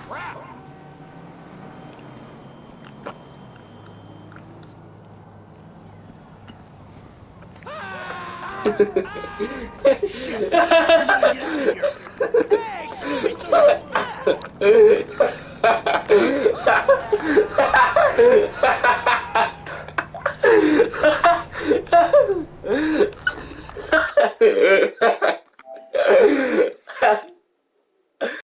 crap! Shit! I'm gonna get out of here! Hey, show me some respect!